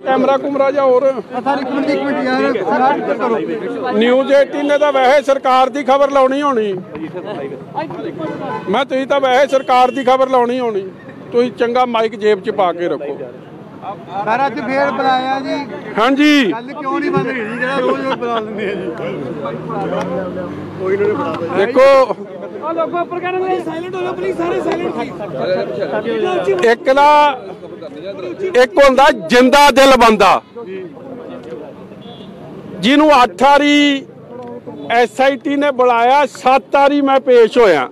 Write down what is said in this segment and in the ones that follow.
Camera कुमरा जा और news 18 ने तो वैसे सरकार की खबर लानी होनी। मैं तुसीं तो वैसे सरकार की खबर लानी होनी। तुसीं चंगा माइक जेब च पा के रखो। सर अज फिर बुलाया जी। हाँ जी क्यों नहीं बन रही जी? रोज रोज बुला लेंगे जी। देखो एक ना एक होंदा जिंदा दिल बंदा जिन्हों 8 वारी SIT ने बुलाया, 7 वारी मैं पेश होया।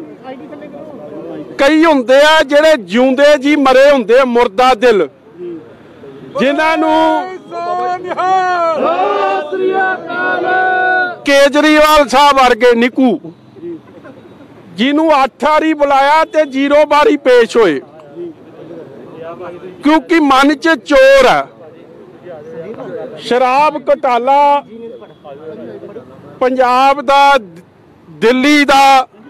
कई होंदे आ जेड़े जिउंदे जी मरे होंदे मुर्दा दिल, जिन्हों केजरीवाल साहब वर्गे निकू जिन्हों 8 वारी बुलाया ते 0 वारी पेश होए, क्योंकि मन च चोर है। शराब घोटाला पंजाब दा, दिल्ली दा,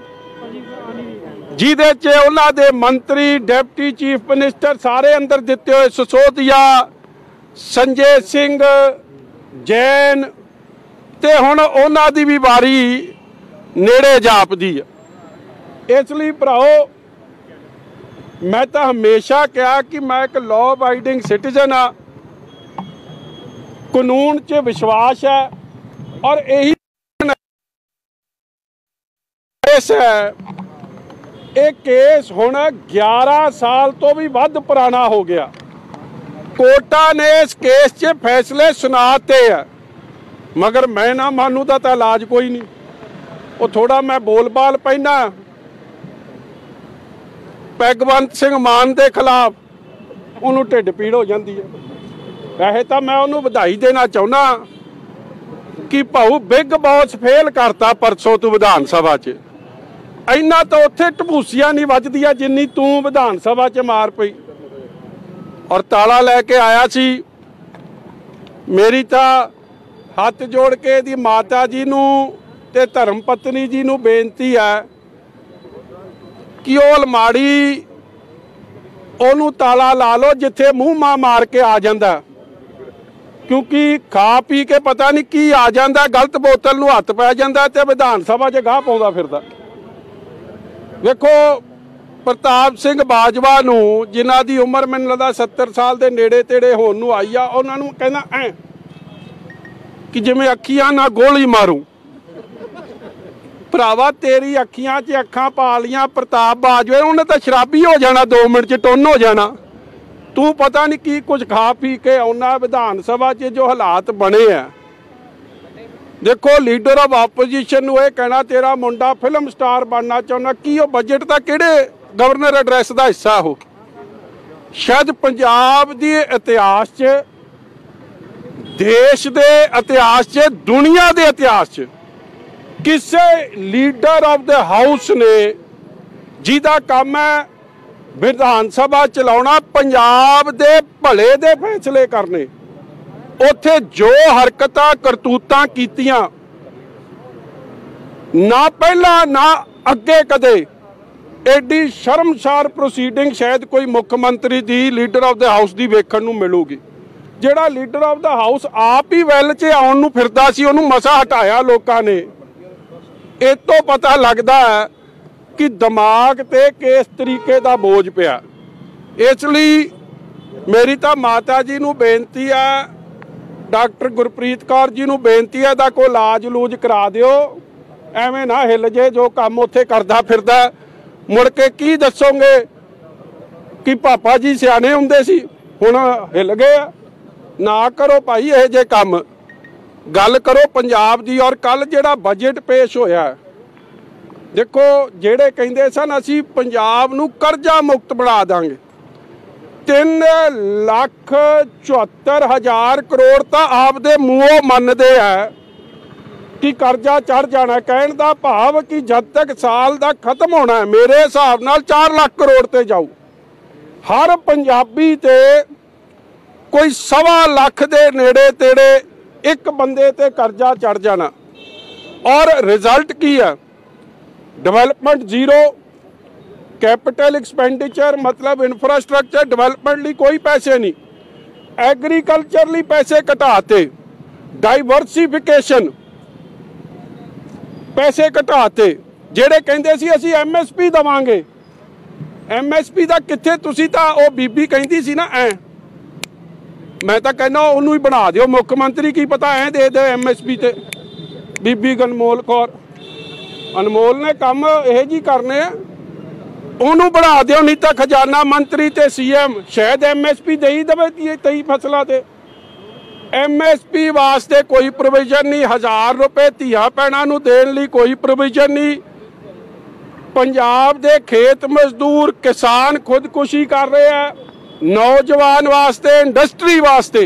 जिहदे च उन्हां दे मंत्री, डिप्टी चीफ मिनिस्टर सारे अंदर दिते हुए, सिसोदिया, संजय सिंह, जैन, ते हुण उन्हां दी भी वारी नेड़े जापदी है। इसलिए भराओ मैं तो हमेशा कहा कि मैं एक लॉ अबाइडिंग सिटीजन हाँ, कानून च विश्वास है और यही केस है। ये केस हुण 11 साल तो भी वध पुराना हो गया। कोर्टां ने इस केस च फैसले सुनाते हैं, मगर मैं ना मानू दा तां इलाज कोई नहीं। वो थोड़ा मैं बोल बाल पैना भगवंत सिंह मान के खिलाफ, उन्होंने ढिड पीड़ हो जाती है। वैसे तो मैं उन्होंने बधाई देना चाहना कि भाऊ बिग बॉस फेल करता परसों तू विधान सभा च। इन्ना तो उत्थे टपूसियां नहीं वजदियां जिन्नी तू विधान सभा च मार पई और ताला लैके आया सी। मेरी तो हथ जोड़ के दी माता जी नूं ते धर्म पत्नी जी नूं बेनती है कि वो अलमाड़ी ओनू ताला ला लो जिथे मूँह मां मार के आ जाता, क्योंकि खा पी के पता नहीं की आ जाता, गलत बोतल नूं हथ पै जाता ते विधान सभा च गाह पाउंदा फिरदा। वेखो प्रताप सिंह बाजवा नूं जिन्हां दी उम्र मैनूं लगदा 70 साल के नेड़े तेड़े होण नूं आई आ, उन्हां नूं कहना ऐ कि जिवें अखियां ना गोली मारूं। भरावा तेरी अखियां च अखां पा लियां प्रताप बाजवे, उन्हें तो शराबी हो जाना, 2 मिनट च टुन्न हो जाना। तू पता नहीं की कुछ खा पी के आउना विधान सभा च जो हालात बने हैं। देखो लीडर ऑफ ऑपोजिशन नूं यह कहना तेरा मुंडा फिल्म स्टार बनना चाहुंदा, की वो बजट का किहड़े गवर्नर एड्रैस का हिस्सा हो? शायद पंजाब दी इतिहास च, देश के इतिहास च, दुनिया के इतिहास च किसी लीडर ऑफ द हाउस ने जिहदा काम है विधान सभा चलाउणा, पंजाब दे भले दे फैसले करने, उत्थे जो हरकतां करतूतां कीतियां ना पहला ना अगे कदे एडी शर्मसार प्रोसीडिंग शायद कोई मुख्यमंत्री दी लीडर ऑफ द हाउस दी वेखण नूं मिलूगी। जिहड़ा लीडर ऑफ द हाउस आप ही वैल च आउण नूं फिरदा सी, उहनूं मसा हटाया लोकां ने। इस तो पता लगता है कि दिमाग ते किस तरीके का बोझ पिया। इसलिए मेरी तो माता जी नूं बेनती है, डॉक्टर गुरप्रीत कौर जी नूं बेनती है, कोई इलाज लूज करा दिओ। एवें ना हिल जे जो काम उत्थे करदा फिरदा, मुड़ के की दसोगे कि पापा जी सियाने हुंदे सी हुण हिल गए। ना करो भाई यह जे काम, गल करो पंजाब दी। और कल जिहड़ा बजट पेश होया, देखो जिहड़े कहिंदे सन असीं पंजाब नूं करजा मुक्त बना दांगे, 3,74,000 करोड़ तो आपदे मूहों मनदे है कि कर्जा चढ़ जाना। कहण दा भाव कि जद तक साल दा खत्म होना है मेरे हिसाब नाल 4 लाख करोड़ ते जाऊ। हर पंजाबी ते कोई 1.25 लाख दे नेड़े तेड़े एक बंदे ते कर्जा चढ़ जाना। और रिजल्ट की है? डेवलपमेंट जीरो, कैपिटल एक्सपेंडिचर मतलब इंफ्रास्ट्रक्चर डेवलपमेंट लिए कोई पैसे नहीं। ਐਗਰੀਕਲਚਰ ਲਈ ਪੈਸੇ ਘਟਾਤੇ, ਡਾਈਵਰਸਿਫਿਕੇਸ਼ਨ ਪੈਸੇ ਘਟਾਤੇ। ਜਿਹੜੇ ਕਹਿੰਦੇ ਸੀ ਅਸੀਂ MSP ਦੇਵਾਂਗੇ, MSP ਦਾ ਕਿੱਥੇ? ਤੁਸੀਂ ਤਾਂ ਉਹ ਬੀਬੀ ਕਹਿੰਦੀ ਸੀ ਨਾ ਮੈਂ ਤਾਂ ਕਹਿੰਦਾ ਉਹਨੂੰ ਹੀ ਬਣਾ ਦਿਓ ਮੁੱਖ ਮੰਤਰੀ, ਕੀ ਪਤਾ ਦੇ ਦੇ MSP ਤੇ। ਬੀਬੀ ਅਨਮੋਲ ਕੌਰ, ਅਨਮੋਲ ਨੇ ਕੰਮ ਇਹ ਜੀ ਕਰਨੇ ਆ, ਉਹਨੂੰ ਬਣਾ ਦਿਓ, ਨਹੀਂ ਤਾਂ ਖਜ਼ਾਨਾ ਮੰਤਰੀ ਤੇ CM ਸ਼ਾਇਦ MSP ਦੇ ਹੀ ਦੇਵੇ 23 ਫਸਲਾਂ ਤੇ। MSP ਵਾਸਤੇ ਕੋਈ ਪ੍ਰੋਵੀਜ਼ਨ ਨਹੀਂ, 1000 ਰੁਪਏ ਧੀਆਂ ਭੈਣਾਂ ਨੂੰ ਦੇਣ ਲਈ ਕੋਈ ਪ੍ਰੋਵੀਜ਼ਨ ਨਹੀਂ। ਪੰਜਾਬ ਦੇ ਖੇਤ ਮਜ਼ਦੂਰ ਕਿਸਾਨ ਖੁਦਕੁਸ਼ੀ ਕਰ ਰਹੇ ਆ। ਨੌਜਵਾਨ ਵਾਸਤੇ, ਇੰਡਸਟਰੀ ਵਾਸਤੇ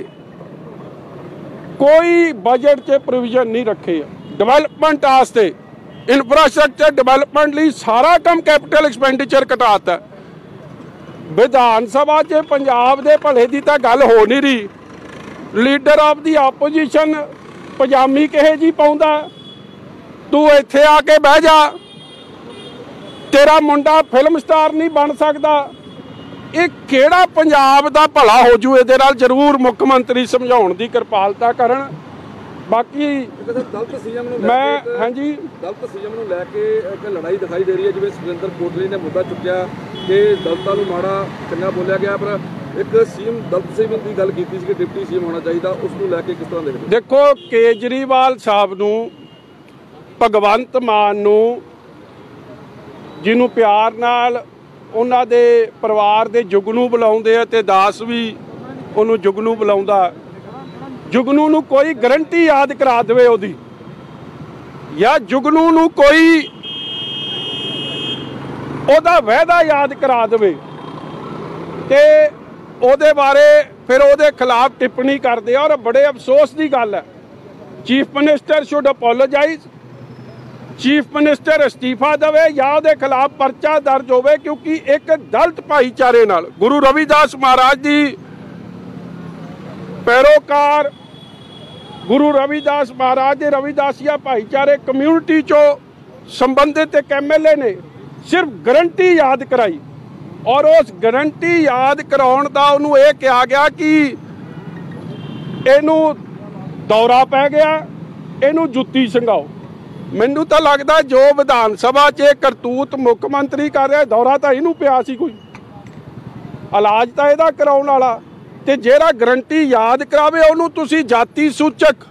ਕੋਈ ਬਜਟ 'ਚ ਪ੍ਰੋਵੀਜ਼ਨ ਨਹੀਂ ਰੱਖੇ ਆ। ਡਿਵੈਲਪਮੈਂਟ ਵਾਸਤੇ, ਇਨਫਰਾਸਟ੍ਰਕਚਰ ਡਿਵੈਲਪਮੈਂਟ ਲਈ ਸਾਰਾ ਕੰਮ ਕੈਪੀਟਲ ਐਕਸਪੈਂਡੀਚਰ ਘਟਾਤਾ। ਵਿਧਾਨ ਸਭਾ 'ਚ ਪੰਜਾਬ ਦੇ ਭਲੇ ਦੀ ਤਾਂ ਗੱਲ ਹੋ ਨਹੀਂ ਰਹੀ। ਲੀਡਰ ਆਫ ਦੀ ਆਪੋਜੀਸ਼ਨ ਪਜਾਮੀ ਕਿਹੇ ਜੀ ਪਾਉਂਦਾ, ਤੂੰ ਇੱਥੇ ਆ ਕੇ ਬਹਿ ਜਾ, ਤੇਰਾ ਮੁੰਡਾ ਫਿਲਮ ਸਟਾਰ ਨਹੀਂ ਬਣ ਸਕਦਾ। ਇਹ ਕਿਹੜਾ ਪੰਜਾਬ ਦਾ ਭਲਾ ਹੋ ਜੂ ਇਹਦੇ ਨਾਲ? ਜ਼ਰੂਰ ਮੁੱਖ ਮੰਤਰੀ ਸਮਝਾਉਣ ਦੀ ਕਿਰਪਾਲਤਾ ਕਰਨ। ਬਾਕੀ ਦਲਿਤ ਸੀਐਮ ਨੂੰ ਮੈਂ ਹਾਂਜੀ ਦਲਿਤ ਸੀਐਮ ਨੂੰ ਲੈ ਕੇ ਇੱਕ ਲੜਾਈ ਦਿਖਾਈ ਦੇ ਰਹੀ ਹੈ। ਜਿਵੇਂ ਸੁਰਿੰਦਰ ਕੋਟਲੀ ਨੇ ਮੁੱਦਾ ਚੁੱਕਿਆ ਕਿ ਦਲਿਤਾਂ ਨੂੰ ਮਾੜਾ ਚੰਗਾ ਬੋਲਿਆ ਗਿਆ, ਪਰ ਇੱਕ ਸੀਐਮ ਦਲਿਤ ਸੀਐਮ ਦੀ ਗੱਲ ਕੀਤੀ ਸੀ ਕਿ ਡਿਪਟੀ ਸੀਐਮ ਹੋਣਾ ਚਾਹੀਦਾ, ਉਸ ਨੂੰ ਲੈ ਕੇ ਕਿਸ ਤਰ੍ਹਾਂ ਦੇਖਦੇ? ਦੇਖੋ, ਕੇਜਰੀਵਾਲ ਸਾਹਿਬ ਨੂੰ, ਭਗਵੰਤ ਮਾਨ ਨੂੰ, ਜਿਹਨੂੰ ਪਿਆਰ ਨਾਲ ਉਹਨਾਂ ਦੇ ਪਰਿਵਾਰ ਦੇ ਜੁਗਨੂ ਬੁਲਾਉਂਦੇ ਆ ਤੇ ਦਾਸ ਵੀ ਉਹਨੂੰ ਜੁਗਨੂ ਬੁਲਾਉਂਦਾ, ਜੁਗਨੂ ਨੂੰ ਕੋਈ ਗਰੰਟੀ ਯਾਦ ਕਰਾ ਦੇਵੇ ਉਹਦੀ, ਜਾਂ ਜੁਗਨੂ ਨੂੰ ਕੋਈ ਉਹਦਾ ਵਾਅਦਾ ਯਾਦ ਕਰਾ ਦੇਵੇ ਤੇ ਉਹਦੇ ਬਾਰੇ ਫਿਰ ਉਹਦੇ ਖਿਲਾਫ ਟਿੱਪਣੀ ਕਰਦੇ ਆ। ਔਰ ਬੜੇ ਅਫਸੋਸ ਦੀ ਗੱਲ ਹੈ, chief minister should apologise, chief minister ਅਸਤੀਫਾ ਦੇਵੇ ਜਾਂ ਉਹਦੇ ਖਿਲਾਫ ਪਰਚਾ ਦਰਜ ਹੋਵੇ, ਕਿਉਂਕਿ ਇੱਕ ਦਲਿਤ ਭਾਈਚਾਰੇ ਨਾਲ, ਗੁਰੂ ਰਵਿਦਾਸ ਮਹਾਰਾਜ ਦੀ ਪੈਰੋਕਾਰ, ਗੁਰੂ ਰਵਿਦਾਸ ਮਹਾਰਾਜ ਦੇ ਰਵਿਦਾਸੀਆ ਭਾਈਚਾਰੇ ਕਮਿਊਨਿਟੀ ਚੋਂ ਸੰਬੰਧਿਤ ਇੱਕ MLA ਨੇ ਸਿਰਫ ਗਰੰਟੀ ਯਾਦ ਕਰਾਈ, ਔਰ ਉਸ ਗਰੰਟੀ ਯਾਦ ਕਰਾਉਣ ਦਾ ਉਹਨੂੰ ਇਹ ਕਿਹਾ ਗਿਆ ਕਿ ਇਹਨੂੰ ਦੌਰਾ ਪੈ ਗਿਆ, ਇਹਨੂੰ ਜੁੱਤੀ ਸੰਘਾਓ। ਮੈਨੂੰ ਤਾਂ ਲੱਗਦਾ ਜੋ ਵਿਧਾਨ ਸਭਾ 'ਚ ਕਰਤੂਤ ਮੁੱਖ ਮੰਤਰੀ ਕਰ ਰਿਹਾ, ਦੌਰਾ ਤਾਂ ਇਹਨੂੰ ਪਿਆ ਸੀ, ਕੋਈ ਇਲਾਜ ਤਾਂ ਇਹਦਾ ਕਰਾਉਣ ਵਾਲਾ। ਤੇ ਜਿਹੜਾ ਗਰੰਟੀ ਯਾਦ ਕਰਾਵੇ ਉਹਨੂੰ ਤੁਸੀਂ ਜਾਤੀ ਸੂਚਕ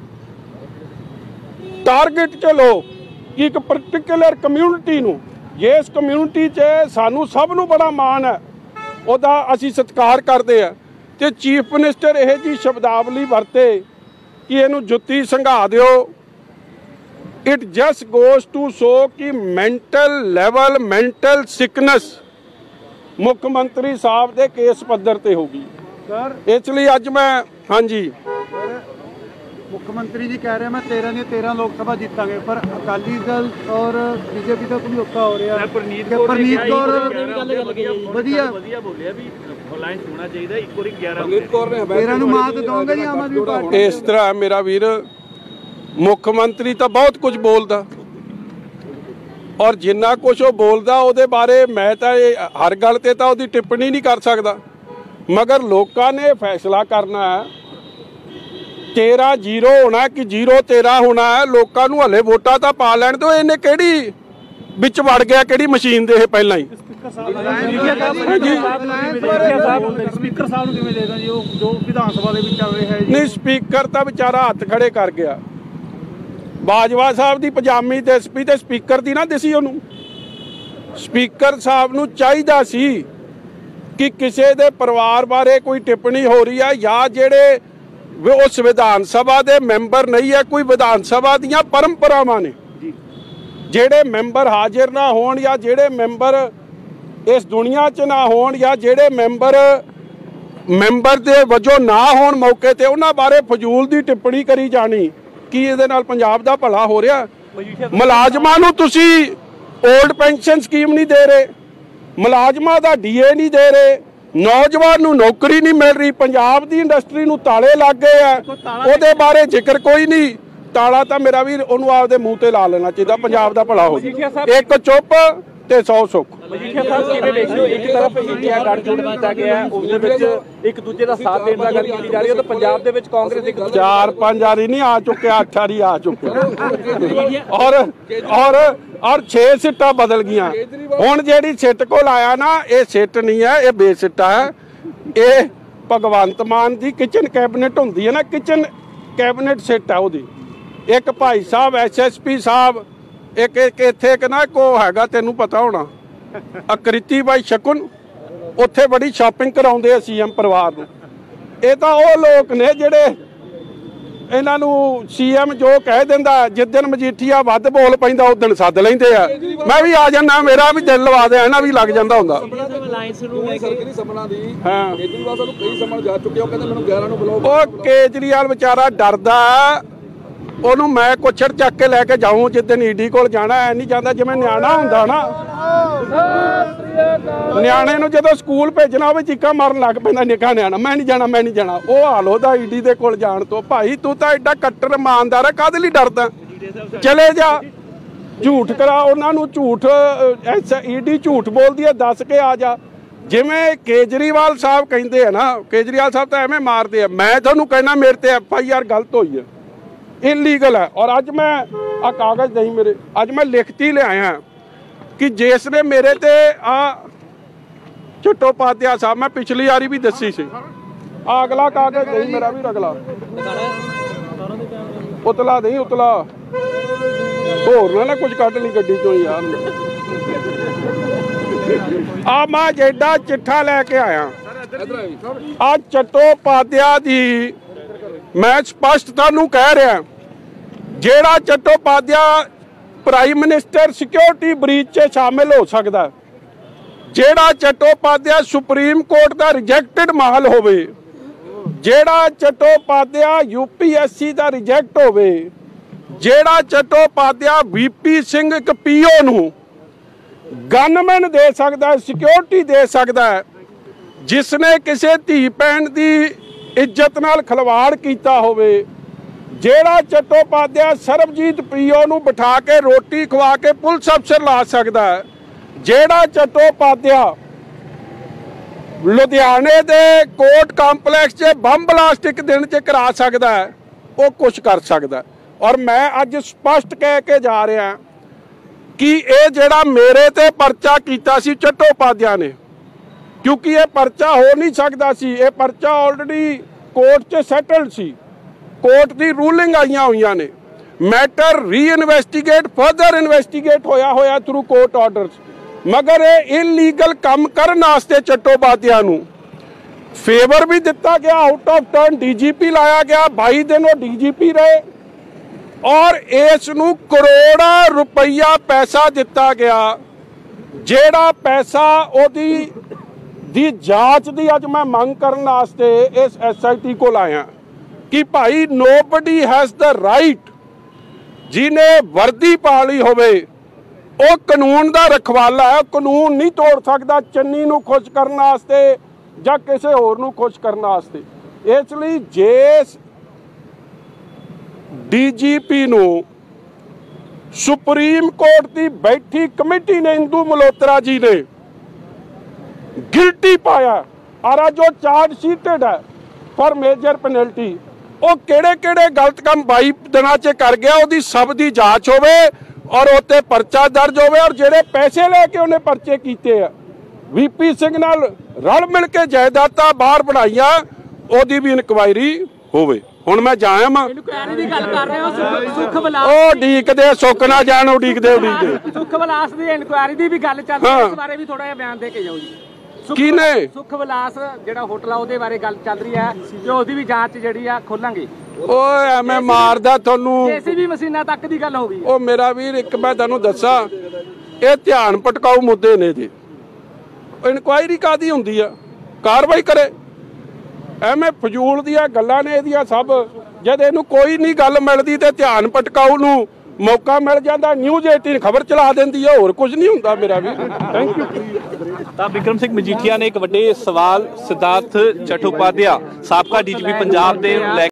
ਟਾਰਗੇਟ 'ਚ ਲਓ ਕਿ ਇੱਕ ਪਰਟੀਕੂਲਰ ਕਮਿਊਨਿਟੀ ਨੂੰ, ਜਿਸ ਕਮਿਊਨਿਟੀ 'ਚ ਸਾਨੂੰ ਸਭ ਨੂੰ ਬੜਾ ਮਾਣ ਹੈ, ਉਹਦਾ ਅਸੀਂ ਸਤਿਕਾਰ ਕਰਦੇ ਆ, ਤੇ ਚੀਫ ਮਿਨਿਸਟਰ ਇਹ ਜੀ ਸ਼ਬਦਾਵਲੀ ਵਰਤੇ ਕਿ ਇਹਨੂੰ ਜੁੱਤੀ ਸੰਘਾ ਦਿਓ। It just goes to show ਕਿ ਮੈਂਟਲ ਲੈਵਲ, ਮੈਂਟਲ ਸਿਕਨੈਸ ਮੁੱਖ ਮੰਤਰੀ ਸਾਹਿਬ ਦੇ ਕੇਸ ਪੱਧਰ ਤੇ ਹੋ ਗਈ। ਇਸ ਲਈ ਅੱਜ ਮੈਂ ਹਾਂਜੀ ਮੁੱਖ ਮੰਤਰੀ ਜੀ ਕਹਿ ਰਹੇ ਮੈਂ 13 ਦੀਆਂ 13 ਲੋਕ ਸਭਾ ਜਿੱਤਾਂਗੇ, ਪਰ ਅਕਾਲੀ ਦਲ ਔਰ BJP ਦਾ ਕੋਈ ਔਖਾ ਹੋ ਰਿਹਾ। ਪਰਨੀਤ ਕੌਰ ਵਧੀਆ ਬੋਲਿਆ ਵੀ ਅਲਾਈਅੰਸ ਹੋਣਾ ਚਾਹੀਦਾ, ਇੱਕ ਵਾਰੀ 11 ਨੂੰ ਮਾਤ ਦੋਗੇ ਜੀ ਆਮ ਆਦਮੀ ਪਾਰਟੀ। ਇਸ ਤਰ੍ਹਾਂ ਮੇਰਾ ਵੀਰ, ਮੁੱਖ ਮੰਤਰੀ ਤਾਂ ਬਹੁਤ ਕੁਝ ਬੋਲਦਾ, ਔਰ ਜਿੰਨਾ ਕੁਝ ਉਹ ਬੋਲਦਾ ਉਹਦੇ ਬਾਰੇ ਮੈਂ ਤਾਂ ਹਰ ਗੱਲ ਤੇ ਤਾਂ ਉਹਦੀ ਟਿੱਪਣੀ ਨਹੀਂ ਕਰ ਸਕਦਾ, ਮਗਰ ਲੋਕਾਂ ਨੇ ਫੈਸਲਾ ਕਰਨਾ ਹੈ 13-0 ਹੋਣਾ ਕਿ 0-13 ਹੋਣਾ ਹੈ। ਲੋਕਾਂ ਨੂੰ ਹਲੇ ਵੋਟਾਂ ਤਾਂ ਪਾ ਲੈਣ ਦਿਓ। ਇਹਨੇ ਕਿਹੜੀ ਵਿੱਚ ਵੜ ਗਿਆ, ਕਿਹੜੀ ਮਸ਼ੀਨ ਦੇ ਇਹ ਪਹਿਲਾਂ ਹੀ। ਸਪੀਕਰ ਸਾਹਿਬ ਨੂੰ ਕਿਵੇਂ ਦੇਦਾ ਜੀ, ਉਹ ਜੋ ਵਿਧਾਨ ਸਭਾ ਦੇ ਵਿੱਚ ਚੱਲ ਰਿਹਾ ਹੈ? ਨਹੀਂ, ਸਪੀਕਰ ਤਾਂ ਵਿਚਾਰਾ ਹੱਥ ਖੜੇ ਕਰ ਗਿਆ। ਬਾਜਵਾ ਸਾਹਿਬ ਦੀ ਪਜਾਮੀ ਦਿਸਪੀ ਤੇ ਸਪੀਕਰ ਦੀ ਨਾ ਦਿਸੀ ਉਹਨੂੰ। ਸਪੀਕਰ ਸਾਹਿਬ ਨੂੰ ਚਾਹੀਦਾ ਸੀ ਕਿ ਕਿਸੇ ਦੇ ਪਰਿਵਾਰ ਬਾਰੇ ਕੋਈ ਟਿੱਪਣੀ ਹੋ ਰਹੀ ਹੈ ਜਾਂ ਜਿਹੜੇ ਉਸ ਵਿਧਾਨ ਸਭਾ ਦੇ ਮੈਂਬਰ ਨਹੀਂ ਹੈ, ਕੋਈ ਵਿਧਾਨ ਸਭਾ ਦੀਆਂ ਪਰੰਪਰਾਵਾਂ ਨੇ, ਜਿਹੜੇ ਮੈਂਬਰ ਹਾਜ਼ਰ ਨਾ ਹੋਣ ਜਾਂ ਜਿਹੜੇ ਮੈਂਬਰ ਇਸ ਦੁਨੀਆ 'ਚ ਨਾ ਹੋਣ ਜਾਂ ਜਿਹੜੇ ਮੈਂਬਰ ਦੇ ਵਜੋਂ ਨਾ ਹੋਣ ਮੌਕੇ ਤੇ, ਉਹਨਾਂ ਬਾਰੇ ਫਜ਼ੂਲ ਦੀ ਟਿੱਪਣੀ ਕਰੀ ਜਾਣੀ। ਕੀ ਇਹਦੇ ਨਾਲ ਪੰਜਾਬ ਦਾ ਭਲਾ ਹੋ ਰਿਹਾ? ਮੁਲਾਜ਼ਮਾਂ ਨੂੰ ਤੁਸੀਂ ਓਲਡ ਪੈਨਸ਼ਨ ਸਕੀਮ ਨਹੀਂ ਦੇ ਰਹੇ, ਮੁਲਾਜ਼ਮਾਂ ਦਾ DA ਨਹੀਂ ਦੇ ਰਹੇ, ਨੌਜਵਾਨ ਨੂੰ ਨੌਕਰੀ ਨਹੀਂ ਮਿਲ ਰਹੀ, ਪੰਜਾਬ ਦੀ ਇੰਡਸਟਰੀ ਨੂੰ ਤਾਲੇ ਲੱਗ ਗਏ ਆ, ਉਹਦੇ ਬਾਰੇ ਜ਼ਿਕਰ ਕੋਈ ਨਹੀਂ। ਤਾਲਾ ਤਾਂ ਮੇਰਾ ਵੀਰ ਉਹਨੂੰ ਆਪਦੇ ਮੂੰਹ ਤੇ ਲਾ ਲੈਣਾ ਚਾਹੀਦਾ, ਪੰਜਾਬ ਦਾ ਭਲਾ ਹੋ ਜਾਏ। ਇੱਕ ਚੁੱਪ ਤੇ 100 ਸੁੱਖ। ਮਜੀਠੀਆ ਸਾਹਿਬ ਕਿਵੇਂ ਦੇਖਦੇ ਹੋ, ਇੱਕ ਤਰਫ ਇੰਡੀਆ ਗੱਠਜੋੜ ਕੀਤਾ ਗਿਆ ਹੈ, ਉਸ ਦੇ ਵਿੱਚ ਇੱਕ ਦੂਜੇ ਦਾ ਸਾਥ ਦੇਣ ਦੀ ਗੱਲ ਕੀਤੀ ਜਾ ਰਹੀ ਹੈ, ਤਾਂ ਪੰਜਾਬ ਦੇ ਵਿੱਚ ਕਾਂਗਰਸ ਇੱਕ 4-5 ਵਾਰੀ ਨਹੀਂ ਆ ਚੁੱਕਿਆ, 8 ਵਾਰੀ ਆ ਚੁੱਕਿਆ ਔਰ 6 ਸੀਟਾਂ ਬਦਲ ਗਈਆਂ। ਹੁਣ ਜਿਹੜੀ ਸਿੱਟ ਕੋਲ ਆਇਆ ਨਾ, ਇਹ ਸਿੱਟ ਨਹੀਂ ਹੈ, ਇਹ ਬੇਸਿੱਟਾ ਹੈ। ਇਹ ਭਗਵੰਤ ਮਾਨ ਦੀ ਕਿਚਨ ਕੈਬਨਿਟ ਹੁੰਦੀ ਹੈ ਨਾ, ਕਿਚਨ ਕੈਬਨਿਟ ਸਿੱਟ ਹੈ ਉਹਦੀ। ਇੱਕ ਭਾਈ ਸਾਹਿਬ SSP ਸਾਹਿਬ, ਇੱਕ ਇੱਥੇ ਇੱਕ ਨਾ ਕੋ ਹੈਗਾ, ਤੈਨੂੰ ਪਤਾ ਹੋਣਾ, ਆਕ੍ਰਿਤੀ ਬਾਈ ਸ਼ਕੁਨ, ਉੱਥੇ ਬੜੀ ਸ਼ਾਪਿੰਗ ਕਰਾਉਂਦੇ ਆ CM ਪਰਿਵਾਰ ਨੂੰ। ਇਹ ਤਾਂ ਉਹ ਲੋਕ ਨੇ ਜਿਹੜੇ ਇਹਨਾਂ ਨੂੰ CM ਜੋ ਕਹਿ ਦਿੰਦਾ, ਜਿੱਦਣ ਮਜੀਠੀਆ ਵੱਧ ਬੋਲ ਪੈਂਦਾ ਉਸ ਦਿਨ ਸੱਦ ਲੈਂਦੇ ਆ। ਮੈਂ ਵੀ ਆ ਜਾਂਦਾ, ਮੇਰਾ ਵੀ ਦਿਲ ਲਵਾ ਦੇ, ਇਹਨਾਂ ਵੀ ਲੱਗ ਜਾਂਦਾ ਹੁੰਦਾ। ਕੇਜਰੀਵਾਲ ਸਾਨੂੰ ਕਈ ਸਮਣ ਜਾ ਚੁੱਕੇ, ਉਹ ਕਹਿੰਦੇ ਮੈਨੂੰ 11 ਨੂੰ ਬੁਲਾਓ। ਉਹ ਕੇਜਰੀਵਾਲ ਵਿਚਾਰਾ ਡਰਦਾ, ਉਹਨੂੰ ਮੈਂ ਕੁੱਛੜ ਚੱਕ ਕੇ ਲੈ ਕੇ ਜਾਊਂ ਜਿੱਦਣ ED ਕੋਲ ਜਾਣਾ। ਐ ਨਹੀਂ ਜਾਂਦਾ ਜਿਵੇਂ ਨਿਆਣਾ ਹੁੰਦਾ ਨਾ, ਨਿਆਣੇ ਨੂੰ ਜਦੋਂ ਸਕੂਲ ਭੇਜਣਾ ਹੋਵੇ ਚੀਕਾਂ ਮਾਰਨ ਲੱਗ ਪੈਂਦਾ ਨਿੱਕਾ ਨਿਆਣਾ, ਮੈਂ ਨਹੀਂ ਜਾਣਾ, ਮੈਂ ਨਹੀਂ ਜਾਣਾ। ਉਹ ਹਾਲ ਉਹਦਾ ED ਦੇ ਕੋਲ ਜਾਣ ਤੋਂ। ਭਾਈ ਤੂੰ ਤਾਂ ਐਡਾ ਕੱਟੜ ਇਮਾਨਦਾਰ ਹੈ, ਕਾਹਦੇ ਲਈ ਡਰਦਾ? ਚਲੇ ਜਾ, ਝੂਠ ਕਰਾ ਉਹਨਾਂ ਨੂੰ, ਝੂਠ ED ਝੂਠ ਬੋਲਦੀ ਹੈ, ਦੱਸ ਕੇ ਆ ਜਾ। ਜਿਵੇਂ ਕੇਜਰੀਵਾਲ ਸਾਹਿਬ ਕਹਿੰਦੇ ਆ ਨਾ, ਕੇਜਰੀਵਾਲ ਸਾਹਿਬ ਤਾਂ ਐਵੇਂ ਮਾਰਦੇ ਆ। ਮੈਂ ਤੁਹਾਨੂੰ ਕਹਿਣਾ ਮੇਰੇ ਤੇ FIR ਗਲਤ ਹੋਈ ਹੈ, ਇਲੀਗਲ ਹੈ। ਔਰ ਅੱਜ ਮੈਂ ਆ ਕਾਗਜ਼ ਨਹੀਂ ਮੇਰੇ, ਅੱਜ ਮੈਂ ਲਿਖਤੀ ਲਿਆਇਆ ਕਿ ਜਿਸ ਨੇ ਮੇਰੇ ਤੇ ਆ ਚਟੋਪਾਧਿਆ ਸਾਹਿਬ, ਮੈਂ ਪਿਛਲੀ ਵਾਰੀ ਵੀ ਦੱਸੀ ਸੀ, ਆ ਅਗਲਾ ਕਾਗਜ਼ ਨਹੀਂ ਮੇਰਾ ਵੀ ਅਗਲਾ, ਉਤਲਾ ਨਹੀਂ, ਉਤਲਾ ਹੋਰ ਨਾ ਕੁਝ ਕੱਢ ਲਈ ਗੱਡੀ ਚੋਂ ਯਾਰ। ਆ ਮੈਂ ਜਿਹੜਾ ਚਿੱਠਾ ਲੈ ਕੇ ਆਇਆ, ਆ ਚਟੋਪਾਧਿਆ ਦੀ, ਮੈਂ ਸਪਸ਼ਟ ਤੁਹਾਨੂੰ ਕਹਿ ਰਿਹਾ, ਜਿਹੜਾ Chattopadhyay prime minister security breach 'ਚ ਸ਼ਾਮਿਲ ਹੋ ਸਕਦਾ, ਜਿਹੜਾ ਚਟੋਪਾਧਿਆ ਸੁਪਰੀਮ ਕੋਰਟ ਦਾ ਰਿਜੈਕਟਡ ਮਾਲ ਹੋਵੇ, ਜਿਹੜਾ ਚਟੋਪਾਧਿਆ UPSC ਦਾ ਰਿਜੈਕਟ ਹੋਵੇ, ਜਿਹੜਾ ਚਟੋਪਾਧਿਆ VP ਸਿੰਘ ਇੱਕ PO ਨੂੰ ਗਨਮੈਨ ਦੇ ਸਕਦਾ, ਸਿਕਿਉਰਿਟੀ ਦੇ ਸਕਦਾ, ਜਿਸ ਨੇ ਕਿਸੇ ਧੀ ਭੈਣ ਦੀ ਇੱਜ਼ਤ ਨਾਲ ਖਿਲਵਾੜ ਕੀਤਾ ਹੋਵੇ, ਜਿਹੜਾ ਚਟੋਪਾਧਿਆ ਸਰਬਜੀਤ PO ਨੂੰ ਬਿਠਾ ਕੇ ਰੋਟੀ ਖਵਾ ਕੇ ਪੁਲਿਸ ਅਫਸਰ ਲਾ ਸਕਦਾ, ਜਿਹੜਾ ਚਟੋਪਾਧਿਆ ਲੁਧਿਆਣੇ ਦੇ ਕੋਰਟ ਕੰਪਲੈਕਸ 'ਚ ਬੰਬ ਬਲਾਸਟ ਇੱਕ ਦਿਨ 'ਚ ਕਰਾ ਸਕਦਾ, ਉਹ ਕੁਛ ਕਰ ਸਕਦਾ। ਔਰ ਮੈਂ ਅੱਜ ਸਪਸ਼ਟ ਕਹਿ ਕੇ ਜਾ ਰਿਹਾ ਕਿ ਇਹ ਜਿਹੜਾ ਮੇਰੇ ਤੇ ਪਰਚਾ ਕੀਤਾ ਸੀ ਚਟੋਪਾਧਿਆ ਨੇ, ਕਿਉਂਕਿ ਇਹ ਪਰਚਾ ਹੋ ਨਹੀਂ ਸਕਦਾ ਸੀ, ਇਹ ਪਰਚਾ ਆਲਰੇਡੀ ਕੋਰਟ 'ਚ ਸੈਟਲਡ ਸੀ, ਕੋਰਟ ਦੀ ਰੂਲਿੰਗ ਆਈਆਂ ਹੋਈਆਂ ਨੇ, ਮੈਟਰ ਰੀਇਨਵੈਸਟੀਗੇਟ ਫਰਦਰ ਇਨਵੈਸਟੀਗੇਟ ਹੋਇਆ ਥਰੂ ਕੋਰਟ ਆਰਡਰਸ। ਮਗਰ ਇਹ ਇਲੀਗਲ ਕੰਮ ਕਰਨ ਵਾਸਤੇ ਚਟੋਪਾਧਿਆ ਨੂੰ ਫੇਵਰ ਵੀ ਦਿੱਤਾ ਗਿਆ, ਆਊਟ ਆਫ ਟਰਨ DGP ਲਾਇਆ ਗਿਆ, 22 ਦਿਨ ਉਹ DGP ਰਹੇ, ਔਰ ਇਸ ਨੂੰ ਕਰੋੜਾਂ ਰੁਪਈਆ ਪੈਸਾ ਦਿੱਤਾ ਗਿਆ, ਜਿਹੜਾ ਪੈਸਾ ਉਹਦੀ ਦੀ ਜਾਂਚ ਦੀ ਅੱਜ ਮੈਂ ਮੰਗ ਕਰਨ ਵਾਸਤੇ ਇਸ SIT ਕੋਲ ਆਇਆ ਕਿ ਭਾਈ ਨੋਬਡੀ ਹੈਜ਼ ਦ ਰਾਈਟ, ਜਿਹਨੇ ਵਰਦੀ ਪਾ ਲਈ ਹੋਵੇ ਉਹ ਕਾਨੂੰਨ ਦਾ ਰਖਵਾਲਾ ਹੈ, ਕਾਨੂੰਨ ਨਹੀਂ ਤੋੜ ਸਕਦਾ ਚੰਨੀ ਨੂੰ ਖੁਸ਼ ਕਰਨ ਵਾਸਤੇ ਜਾਂ ਕਿਸੇ ਹੋਰ ਨੂੰ ਖੁਸ਼ ਕਰਨ ਵਾਸਤੇ। ਇਸ ਲਈ ਜੇ DGP ਨੂੰ ਸੁਪਰੀਮ ਕੋਰਟ ਦੀ ਬੈਠੀ ਕਮੇਟੀ ਨੇ, ਇੰਦੂ ਮਲਹੋਤਰਾ ਜੀ ਨੇ ਗਿਲਟੀ ਪਾਇਆ, ਔਰ ਜੋ ਚਾਰਜ ਸ਼ੀਟਡ ਹੈ ਫॉर ਮੇਜਰ ਪੈਨਲਟੀ, ਉਹ ਕਿਹੜੇ ਗਲਤ ਕੰਮ 22 ਦਿਨਾਂ 'ਚ ਕਰ ਗਿਆ, ਉਹਦੀ ਸਭ ਦੀ ਜਾਂਚ ਹੋਵੇ ਔਰ ਉੱਤੇ ਪਰਚਾ ਦਰਜ ਹੋਵੇ, ਔਰ ਜਿਹੜੇ ਪੈਸੇ ਲੈ ਕੇ ਉਹਨੇ ਪਰਚੇ ਕੀਤੇ ਆ VP ਸਿੰਘ ਨਾਲ ਰਲ ਮਿਲ ਕੇ ਜਾਇਦਾਦਾਂ ਬਾਹਰ ਬਣਾਈਆਂ, ਉਹਦੀ ਵੀ ਇਨਕੁਆਇਰੀ ਹੋਵੇ। ਹੁਣ ਮੈਂ ਜਾਇਆ ਮੈਂ ਇਨਕੁਆਇਰੀ ਦੀ ਗੱਲ ਕਰ ਰਹੇ ਹੋ, ਸੁਖ ਵਿਲਾਸ ਉਹ ਡੀਕਦੇ ਸੁੱਕ ਨਾ ਜਾਣ, ਉਡੀਕਦੇ ਸੁਖ ਵਿਲਾਸ ਦੀ ਇਨਕੁਆਇਰੀ ਦੀ ਵੀ ਗੱਲ ਚੱਲ ਰਹੀ ਹੈ, ਇਸ ਬਾਰੇ ਵੀ ਥੋੜਾ ਜਿਹਾ ਬਿਆਨ ਦੇ ਕੇ ਜਾਓ ਜੀ। ਕੀ ਨੇ ਸੁਖ ਵਿਲਾਸ ਜਿਹੜਾ ਹੋਟਲ ਆ ਉਹਦੇ ਬਾਰੇ ਗੱਲ ਚੱਲ ਰਹੀ ਹੈ ਤੇ ਉਹਦੀ ਵੀ ਜਾਂਚ ਜਿਹੜੀ ਆ ਖੋਲਾਂਗੇ। ਓਏ ਐਵੇਂ ਮਾਰਦਾ ਤੁਹਾਨੂੰ, JCB ਮਸ਼ੀਨਾਂ ਤੱਕ ਦੀ ਗੱਲ ਹੋ ਗਈ। ਉਹ ਮੇਰਾ ਵੀਰ ਇੱਕ ਮੈਂ ਤੁਹਾਨੂੰ ਦੱਸਾਂ, ਇਹ ਧਿਆਨ ਭਟਕਾਊ ਮੁੱਦੇ ਨੇ ਜੀ। ਇਨਕੁਆਇਰੀ ਕਾਦੀ ਹੁੰਦੀ ਆ, ਕਾਰਵਾਈ ਕਰੇ, ਐਵੇਂ ਫਜ਼ੂਲ ਦੀਆਂ ਗੱਲਾਂ ਨੇ ਇਹਦੀਆਂ ਸਭ। ਜਦ ਇਹਨੂੰ ਕੋਈ ਨਹੀਂ ਗੱਲ ਮਿਲਦੀ ਤੇ ਧਿਆਨ ਭਟਕਾਊ ਨੂੰ ਮੌਕਾ ਮਿਲ ਜਾਂਦਾ, ਨਿਊਜ਼ 18 ਖਬਰ ਚਲਾ ਦਿੰਦੀ ਹੈ, ਹੋਰ ਕੁਝ ਨਹੀਂ ਹੁੰਦਾ ਮੇਰਾ ਵੀ। Thank you. ਤਾਂ ਬਿਕਰਮ ਸਿੰਘ ਮਜੀਠੀਆ ਨੇ ਇੱਕ ਵੱਡੇ ਸਵਾਲ ਸਿਧਾਰਥ ਚਟੋਪਾਧਿਆ ਸਾਬਕਾ DGP ਪੰਜਾਬ ਦੇ